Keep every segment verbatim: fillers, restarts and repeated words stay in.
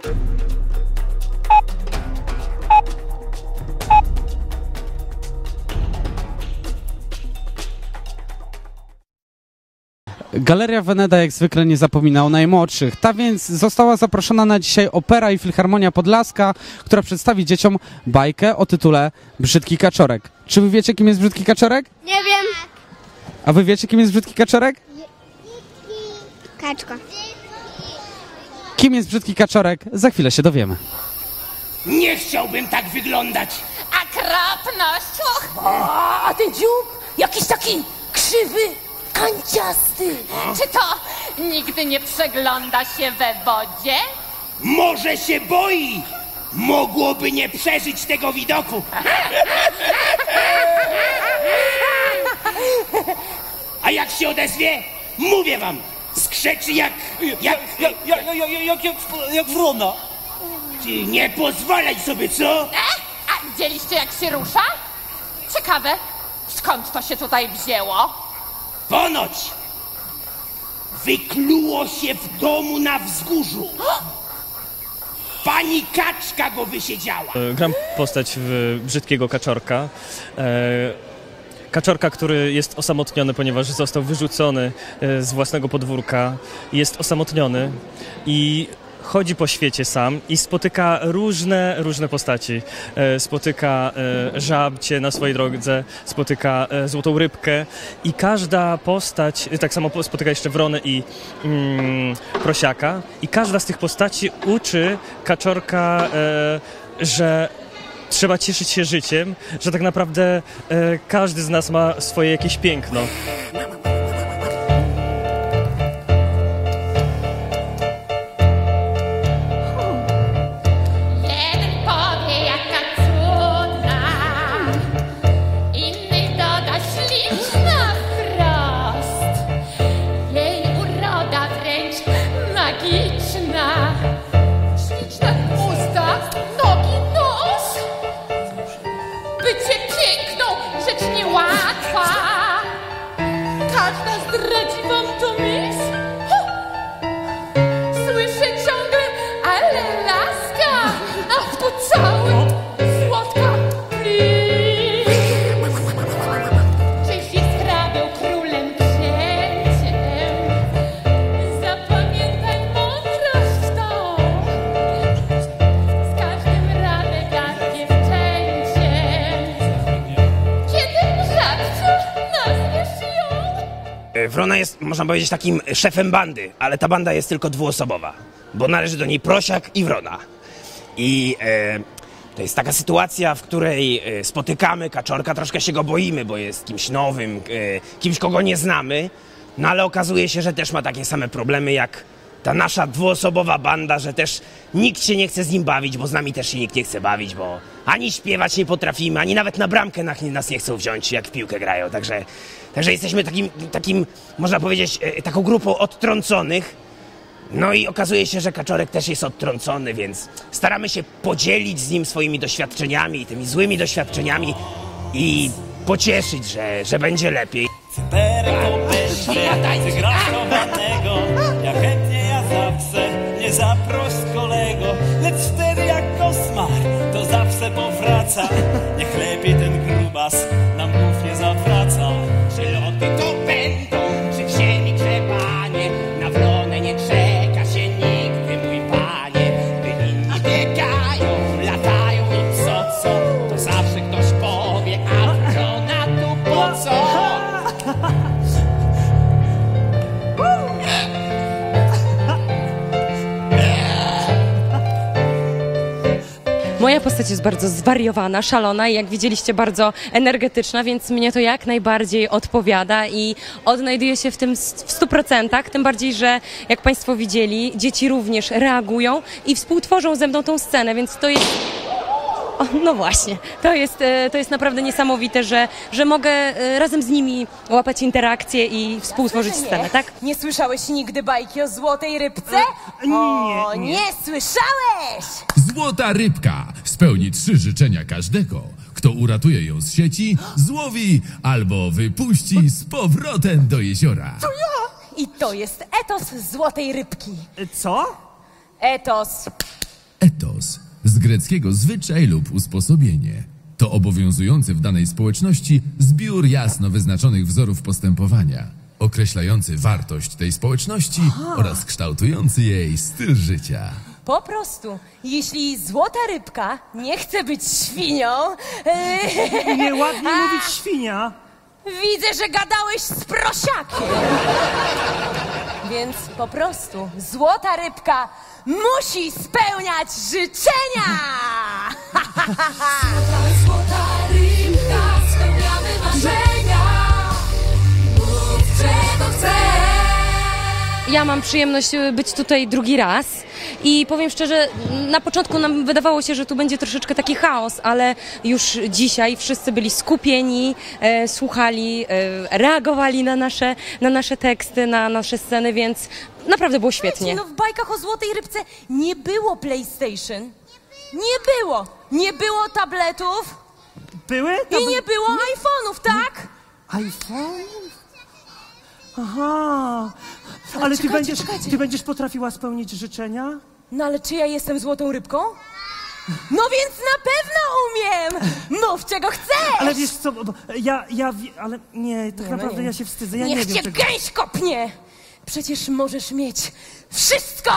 Galeria Veneta jak zwykle nie zapomina o najmłodszych. Ta więc została zaproszona na dzisiaj Opera i Filharmonia Podlaska, która przedstawi dzieciom bajkę o tytule Brzydki Kaczorek. Czy wy wiecie, kim jest Brzydki Kaczorek? Nie wiem. A wy wiecie, kim jest Brzydki Kaczorek? Kaczka. Kim jest Brzydki Kaczorek? Za chwilę się dowiemy. Nie chciałbym tak wyglądać. Akropność! Och. A ten dziób jakiś taki krzywy, kanciasty. Czy to nigdy nie przegląda się we wodzie? Może się boi. Mogłoby nie przeżyć tego widoku. A jak się odezwie, mówię wam, skrzeczy jak... jak... Jak, jak, jak, jak, jak, jak, jak wrona. Ty nie pozwalaj sobie, co? E? A widzieliście, jak się rusza? Ciekawe, skąd to się tutaj wzięło? Ponoć wykluło się w domu na wzgórzu. Pani Kaczka go wysiedziała. Gram postać w Brzydkiego Kaczorka. Kaczorka, który jest osamotniony, ponieważ został wyrzucony z własnego podwórka. Jest osamotniony i chodzi po świecie sam i spotyka różne, różne postaci. Spotyka żabcie na swojej drodze, spotyka złotą rybkę i każda postać, tak samo spotyka jeszcze wronę i mm, prosiaka i każda z tych postaci uczy Kaczorka, że trzeba cieszyć się życiem, że tak naprawdę każdy z nas ma swoje jakieś piękno. Wrona jest, można powiedzieć, takim szefem bandy, ale ta banda jest tylko dwuosobowa, bo należy do niej prosiak i wrona. I e, to jest taka sytuacja, w której e, spotykamy Kaczorka, troszkę się go boimy, bo jest kimś nowym, e, kimś, kogo nie znamy, no ale okazuje się, że też ma takie same problemy jak ta nasza dwuosobowa banda, że też nikt się nie chce z nim bawić, bo z nami też się nikt nie chce bawić, bo ani śpiewać nie potrafimy, ani nawet na bramkę nas nie chcą wziąć, jak w piłkę grają, także... Także jesteśmy takim, takim, można powiedzieć, taką grupą odtrąconych. No i okazuje się, że Kaczorek też jest odtrącony, więc staramy się podzielić z nim swoimi doświadczeniami, tymi złymi doświadczeniami i pocieszyć, że, że będzie lepiej. Cyperek to będzie zgrasowanego. Ja chętnie, ja zawsze nie zaproś kolego. Lecz wtedy jak koszmar, to zawsze powraca. Niech lepiej ten grubas nam głów nie zawraca. Czy loty to będą, czy w ziemi grzebanie, na wronę nie czeka się nigdy, mój panie. Gdy inni biegają, latają i co, co, to zawsze ktoś powie, a wrona tu po co? Moja postać jest bardzo zwariowana, szalona i jak widzieliście bardzo energetyczna, więc mnie to jak najbardziej odpowiada i odnajduję się w tym w stu procentach, tym bardziej, że jak Państwo widzieli, dzieci również reagują i współtworzą ze mną tą scenę, więc to jest... O, no właśnie, to jest, to jest naprawdę niesamowite, że, że mogę razem z nimi łapać interakcje i współtworzyć scenę, tak? Nie słyszałeś nigdy bajki o złotej rybce? Nie, O, nie. nie słyszałeś! Złota rybka spełni trzy życzenia każdego, kto uratuje ją z sieci, złowi albo wypuści z powrotem do jeziora. To ja! I to jest etos złotej rybki. Co? Etos. z greckiego zwyczaj lub usposobienie. To obowiązujący w danej społeczności zbiór jasno wyznaczonych wzorów postępowania, określający wartość tej społeczności oraz kształtujący jej styl życia. Po prostu, jeśli złota rybka nie chce być świnią... Nieładnie mówić świnia. Widzę, że gadałeś z prosiakiem. Więc po prostu złota rybka musi spełniać życzenia! Złota rybka, spełniamy marzenia. Mów, czego chcesz. Ja mam przyjemność być tutaj drugi raz i powiem szczerze, na początku nam wydawało się, że tu będzie troszeczkę taki chaos, ale już dzisiaj wszyscy byli skupieni, e, słuchali, e, reagowali na nasze, na nasze teksty, na nasze sceny, więc naprawdę było świetnie. No w bajkach o złotej rybce nie było PlayStation. Nie było. Nie było tabletów. Były? I nie było iPhone'ów, tak? iPhone? Aha. Ale ty, czekajcie, będziesz, czekajcie. ty będziesz potrafiła spełnić życzenia? No ale czy ja jestem złotą rybką? No więc na pewno umiem! Mów, czego chcesz! Ale wiesz co, bo ja, ja, wi- ale nie, tak Nie, no naprawdę nie. ja się wstydzę, ja Niech nie wiem cię czego. gęś kopnie! Przecież możesz mieć wszystko!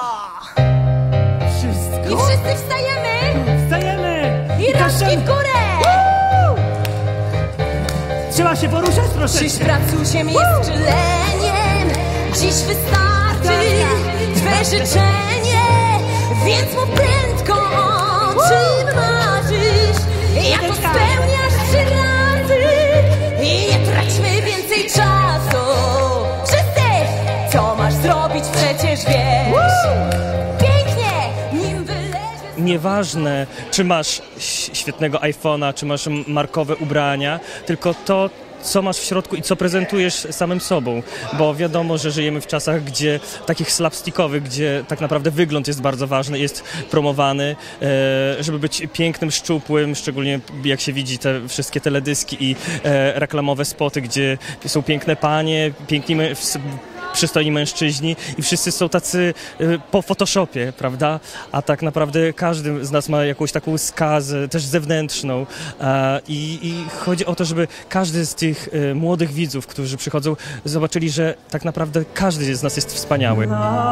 Wszystko? I wszyscy wstajemy! Wstajemy! I rączki w górę! Trzeba się poruszać, proszę Czyż cię. pracuciem jest czyleniem? Dziś wystarczy twe życzenie, więc mów prędko, o czym marzysz. Jak to spełniasz trzy razy i nie traćmy więcej czasu. Wszyscy, co masz zrobić, przecież wiesz. Pięknie, nim wylezie... Nieważne, czy masz ś- świetnego iPhone'a, czy masz m- markowe ubrania, tylko to, co masz w środku i co prezentujesz samym sobą, bo wiadomo, że żyjemy w czasach, gdzie takich slapstickowych, gdzie tak naprawdę wygląd jest bardzo ważny, jest promowany, e, żeby być pięknym, szczupłym, szczególnie jak się widzi te wszystkie teledyski i e, reklamowe spoty, gdzie są piękne panie, piękni mę- w- przystojni mężczyźni i wszyscy są tacy y, po Photoshopie, prawda? A tak naprawdę każdy z nas ma jakąś taką skazę, też zewnętrzną e, i, i chodzi o to, żeby każdy z tych y, młodych widzów, którzy przychodzą, zobaczyli, że tak naprawdę każdy z nas jest wspaniały.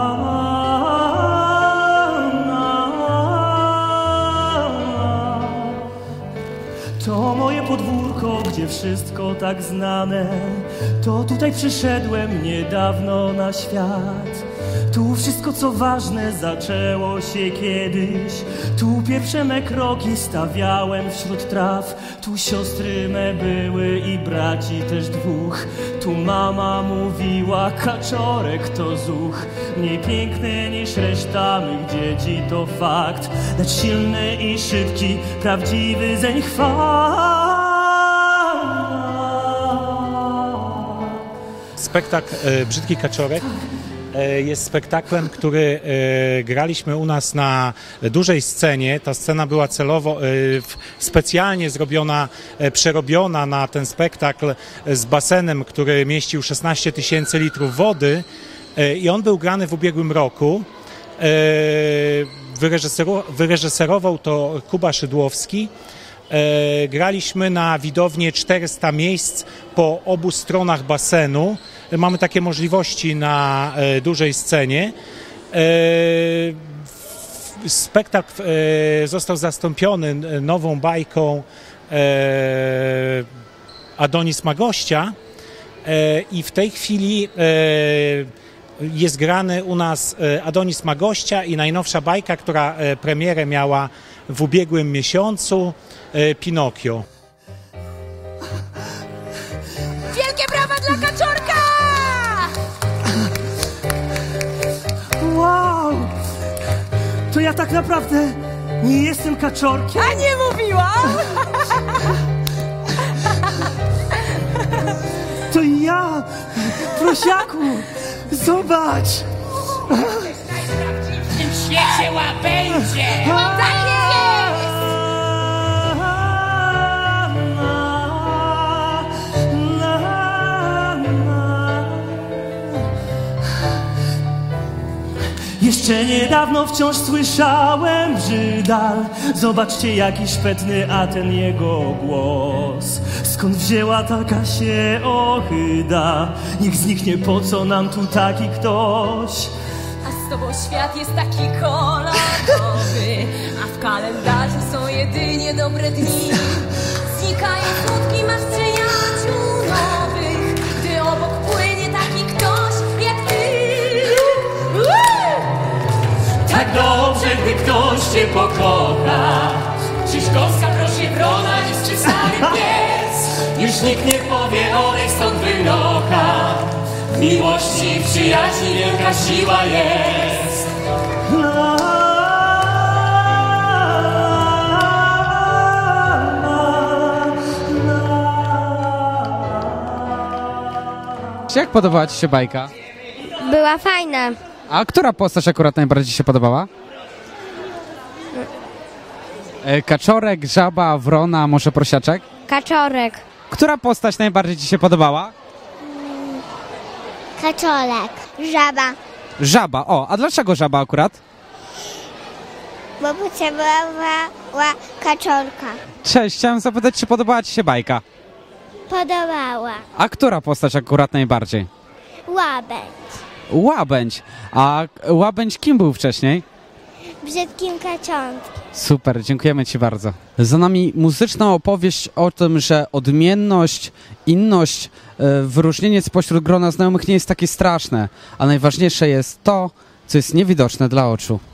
To moje podwórko, gdzie wszystko tak znane. To tutaj przyszedłem niedawno na świat. Tu wszystko co ważne zaczęło się kiedyś. Tu pierwsze me kroki stawiałem wśród traw. Tu siostry me były i braci też dwóch. Tu mama mówiła, kaczorek to zuch. Mniej piękny niż reszta mych dzieci to fakt. Lecz silny i szybki, prawdziwy zeń chwała. Spektakl e, Brzydki Kaczorek e, jest spektaklem, który e, graliśmy u nas na dużej scenie. Ta scena była celowo e, w, specjalnie zrobiona, e, przerobiona na ten spektakl z basenem, który mieścił szesnaście tysięcy litrów wody e, i on był grany w ubiegłym roku. E, wyreżyserował, wyreżyserował to Kuba Szydłowski. E, graliśmy na widownię czterysta miejsc po obu stronach basenu. E, mamy takie możliwości na e, dużej scenie. E, spektakl e, został zastąpiony nową bajką e, Adonis ma gościa e, i w tej chwili e, jest grany u nas Adonis ma gościa i najnowsza bajka, która e, premierę miała w ubiegłym miesiącu, Pinokio. Wielkie brawa dla Kaczorka! Wow! To ja tak naprawdę nie jestem kaczorkiem? A nie mówiłam! To ja, prosiaku, zobacz! W tym świecie łabędzie! Tak jest! Jeszcze Jeszcze niedawno wciąż słyszałem brzydal. Zobaczcie jaki szpetny, a ten jego głos. Skąd wzięła taka się ohyda? Niech zniknie, po co nam tu taki ktoś? A z tobą świat jest taki kolorowy, a w kalendarzu są jedynie dobre dni. Znikają smutki, masz przyjaciół nowych, gdy obok płynie taki ktoś jak ty. Tak dobrze, gdy ktoś cię pokocha. Czyśkowska prosi wrona, jest czysany pies. Już nikt nie powie, odejdź stąd wynocha. W miłości i przyjaźni wielka siła jest. Jak podobała ci się bajka? Była fajna. A która postać akurat najbardziej się podobała? E, Kaczorek, żaba, wrona, może prosiaczek? Kaczorek. Która postać najbardziej ci się podobała? Kaczorek. Żaba. Żaba, o, a dlaczego żaba akurat? Bo potrzebowała kaczorka. Cześć, chciałem zapytać, czy podobała ci się bajka? Podobała. A która postać akurat najbardziej? Łabędź. Łabędź. A Łabędź kim był wcześniej? Brzydkim kaczątkiem. Super, dziękujemy ci bardzo. Za nami muzyczna opowieść o tym, że odmienność, inność, e, wyróżnienie spośród grona znajomych nie jest takie straszne, a najważniejsze jest to, co jest niewidoczne dla oczu.